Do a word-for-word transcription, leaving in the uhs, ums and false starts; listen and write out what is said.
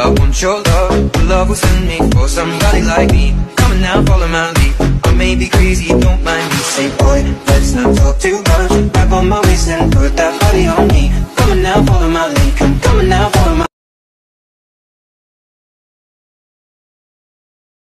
I want your love. Your love will send me for somebody like me. Come on now, follow my lead. I may be crazy, don't mind me. Say boy, let's not talk too much. Grab on my waist and put that body on me. Come on now, follow my lead. Come, come on now, follow my